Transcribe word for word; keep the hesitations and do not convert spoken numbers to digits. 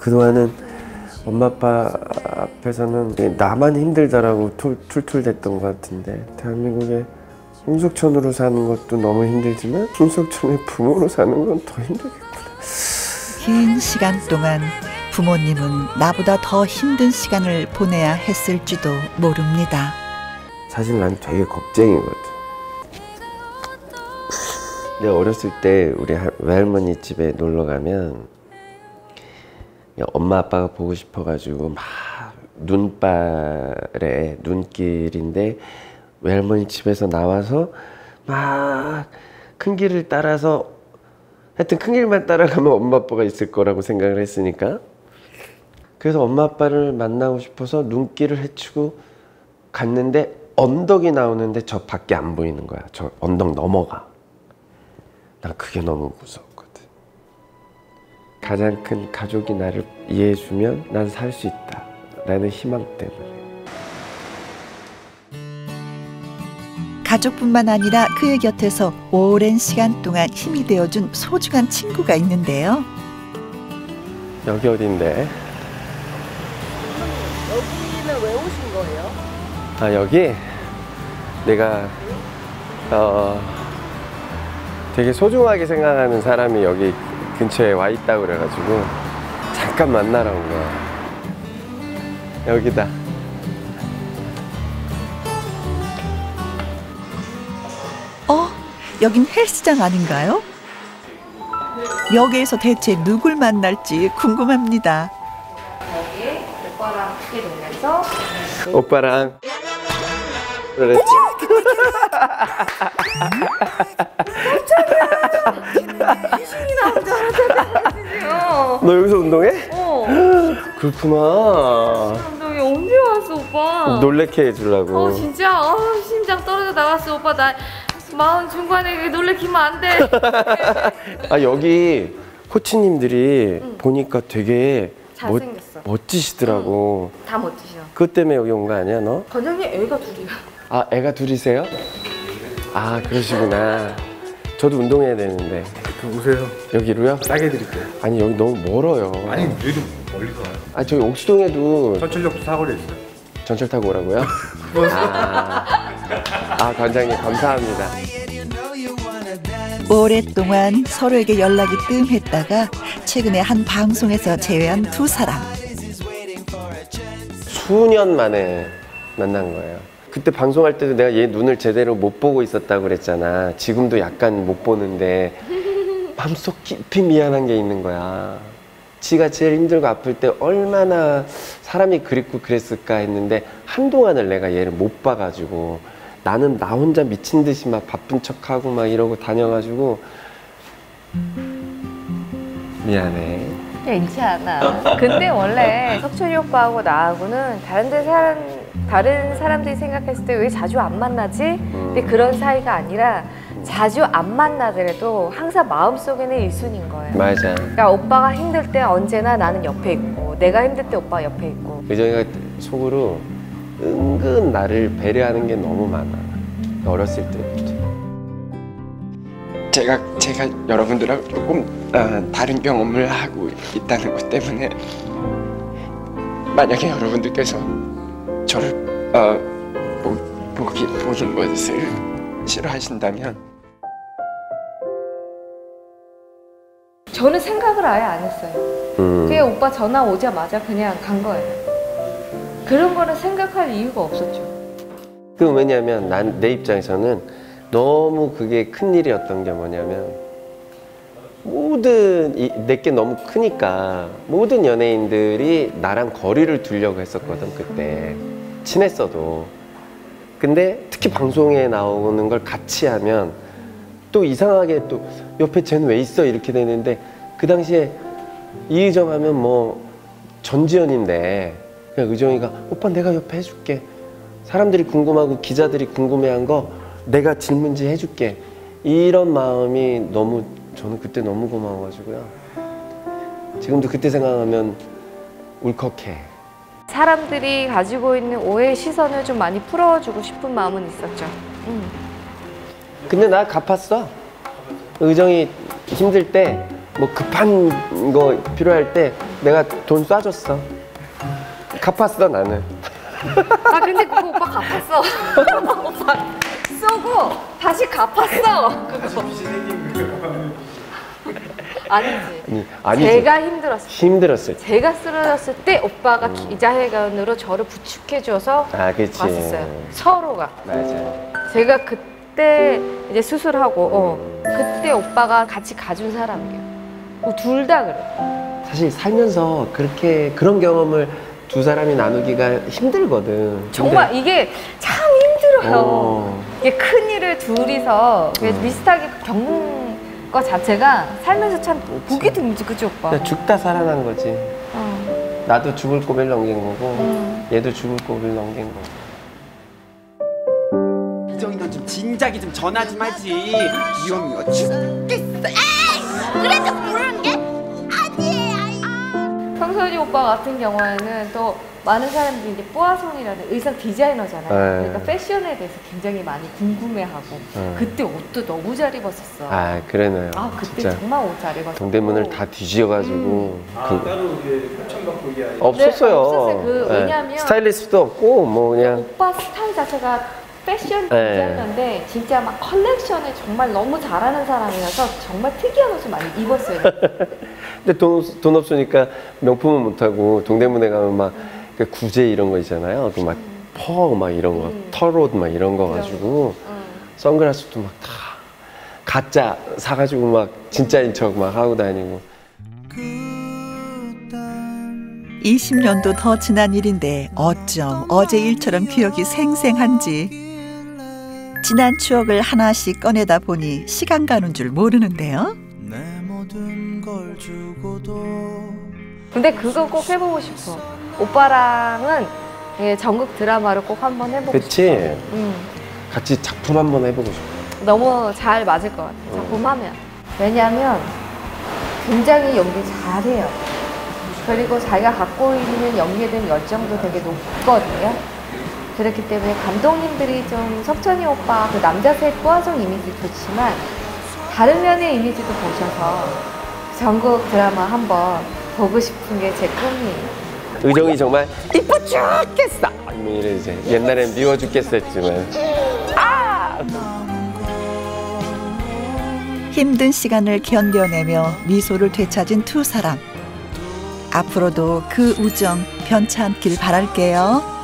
그동안은 엄마 아빠 앞에서는 나만 힘들다라고 툴, 툴툴댔던 것 같은데 대한민국에 홍석천으로 사는 것도 너무 힘들지만 홍석천의 부모로 사는 건 더 힘들겠구나. 긴 시간 동안 부모님은 나보다 더 힘든 시간을 보내야 했을지도 모릅니다. 사실 난 되게 겁쟁이거든. 내가 어렸을 때 우리 외할머니 집에 놀러 가면 엄마 아빠가 보고 싶어가지고 막 눈발에 눈길인데 외할머니 집에서 나와서 막 큰 길을 따라서 하여튼 큰 길만 따라가면 엄마 아빠가 있을 거라고 생각을 했으니까 그래서 엄마 아빠를 만나고 싶어서 눈길을 헤치고 갔는데 언덕이 나오는데 저 밖에 안 보이는 거야. 저 언덕 넘어가. 난 그게 너무 무서웠거든. 가장 큰 가족이 나를 이해해주면 난 살 수 있다 라는 희망 때문에. 가족뿐만 아니라 그의 곁에서 오랜 시간 동안 힘이 되어준 소중한 친구가 있는데요. 여기 어딘데? 여기는 왜 오신 거예요? 아 여기? 내가 어 되게 소중하게 생각하는 사람이 여기 근처에 와 있다고 그래가지고 잠깐 만나러 온 거야. 여기다. 어? 여긴 헬스장 아닌가요? 여기에서 대체 누굴 만날지 궁금합니다. 여기 오빠랑 함께 놀면서 오빠랑 그랬지? 깜짝이야! 귀신이 나온 줄 알았잖아. 너 여기서 운동해? 어. 그렇구나. 운동이 언제 왔어 오빠? 놀래켜 해주려고. 어 진짜? 어, 심장 떨어져 나갔어 오빠. 나 마흔 중반에 놀래키면 안 돼. 아 여기 코치님들이 응. 보니까 되게 잘생겼어. 멋, 멋지시더라고. 응. 다 멋지셔. 그것 때문에 여기 온 거 아니야 너? 건장님 애가 둘이야. 아 애가 둘이세요? 아 그러시구나. 저도 운동해야 되는데. 오세요. 여기로요? 싸게 드릴게요. 아니 여기 너무 멀어요. 아니 여기도 멀리서 와요. 아 저기 옥수동에도 천철역도 사거리에 있어요. 전철 타고 오라고요? 아, 아 관장님 감사합니다. 오랫동안 서로에게 연락이 뜸했다가 최근에 한 방송에서 재회한 두 사람. 수년 만에 만난 거예요. 그때 방송할 때도 내가 얘 눈을 제대로 못 보고 있었다고 그랬잖아. 지금도 약간 못 보는데 마음속 깊이 미안한 게 있는 거야. 지가 제일 힘들고 아플 때 얼마나 사람이 그립고 그랬을까 했는데 한동안을 내가 얘를 못 봐가지고 나는 나 혼자 미친 듯이 막 바쁜 척하고 막 이러고 다녀가지고 미안해. 괜찮아. 근데 원래 석천이 오빠하고 나하고는 다른 데 사람, 다른 사람들이 생각했을 때 왜 자주 안 만나지? 근데 그런 사이가 아니라 자주 안 만나더라도 항상 마음속에는 일 순위인 거예요. 맞아. 그러니까 오빠가 힘들 때 언제나 나는 옆에 있고 내가 힘들 때 오빠가 옆에 있고. 의정이가 속으로 은근 나를 배려하는 게 너무 많아. 어렸을 때부터. 제가 제가 여러분들하고 조금 어, 다른 경험을 하고 있다는 것 때문에 만약에 여러분들께서 저를 어, 보, 보기 보는 것을 싫어하신다면 저는 생각을 아예 안 했어요. 음. 그냥 오빠 전화 오자마자 그냥 간 거예요. 그런 거는 생각할 이유가 없었죠. 그 왜냐면 난 내 입장에서는 너무 그게 큰 일이었던 게 뭐냐면 모든 내게 너무 크니까 모든 연예인들이 나랑 거리를 두려고 했었거든 그때 친했어도. 근데 특히 방송에 나오는 걸 같이 하면 또 이상하게 또 옆에 쟤는 왜 있어 이렇게 되는데 그 당시에 이의정 하면 뭐 전지현인데 그냥 의정이가 오빠 내가 옆에 해줄게. 사람들이 궁금하고 기자들이 궁금해한 거 내가 질문지 해줄게. 이런 마음이 너무 저는 그때 너무 고마워가지고요. 지금도 그때 생각하면 울컥해. 사람들이 가지고 있는 오해의 시선을 좀 많이 풀어주고 싶은 마음은 있었죠. 음. 근데 나 갚았어. 의정이 힘들 때 뭐 급한 거 필요할 때 내가 돈 쏴줬어. 갚았어 나는. 아 근데 그거 오빠 갚았어. 오빠 쏘고 다시 갚았어. 그거. 아니지. 아니, 아니지. 제가 힘들었어. 힘들었을 때. 제가 쓰러졌을 때 오빠가 기자회견으로 저를 부축해줘서 아, 그치. 왔었어요. 서로가. 맞아. 제가 그때 이제 수술하고 어, 그때 오빠가 같이 가준 사람이에요. 어, 둘 다 그래. 사실 살면서 그렇게 그런 경험을 두 사람이 나누기가 힘들거든. 정말 근데- 이게 참 힘들어요. 어. 이게 큰 일을 둘이서 음. 비슷하게 겪는 것 자체가 살면서 참 보기 드물지, 그치 오빠? 그냥 죽다 살아난 거지. 어. 나도 죽을 고비를 넘긴 거고 음. 얘도 죽을 고비를 넘긴 거고. 이정이 넌 좀 진작에 좀 전화 좀 하지. 위험이야 죽겠어. 그래도 모르는 게 아니에요. 성선이 오빠 같은 경우에는 또 많은 사람들이 이제 뿌아송이라는 의상 디자이너잖아요. 네. 그러니까 패션에 대해서 굉장히 많이 궁금해하고 네. 그때 옷도 너무 잘 입었었어. 아 그러네요. 아, 그때 진짜 정말 옷 잘 입었어. 동대문을 다 뒤지어가지고 그 따로 이게 협찬받고 이게 아니라 없었어요. 네, 없었어요. 그 네. 왜냐면 스타일리스트도 없고 뭐 그냥 오빠 스타일 자체가 패션 네. 디자이너인데 진짜 막 컬렉션을 정말 너무 잘하는 사람이라서 정말 특이한 옷을 많이 입었어요. 근데 돈, 돈 없으니까 명품은 못하고 동대문에 가면 막그 구제 이런 거 있잖아요. 그 막 퍼 막 이런 거, 음. 털옷 막 이런 거 가지고 선글라스도 막 다 가짜 사가지고 막 진짜인 척 막 하고 다니고. 이십 년도 더 지난 일인데 어쩜 어제 일처럼 기억이 생생한지. 지난 추억을 하나씩 꺼내다 보니 시간 가는 줄 모르는데요. 근데 그거 꼭 해보고 싶어. 오빠랑은 예, 전국 드라마를 꼭 한번 해보고 그치? 싶어. 음, 같이 작품 한번 해보고 싶어. 너무 잘 맞을 것 같아. 작품 하면. 왜냐하면 굉장히 연기 잘해요. 그리고 자기가 갖고 있는 연기에 대한 열정도 되게 높거든요. 그렇기 때문에 감독님들이 좀 석천이 오빠 그 남자셋 뿌아송 이미지 좋지만 다른 면의 이미지도 보셔서 전국 드라마 한번 보고 싶은 게 제 꿈이에요. 의정이 정말 이뻐 죽겠어! 뭐 이래 이제 옛날엔 미워 죽겠었지만 힘든 시간을 견뎌내며 미소를 되찾은 두 사람. 앞으로도 그 우정 변치 않길 바랄게요.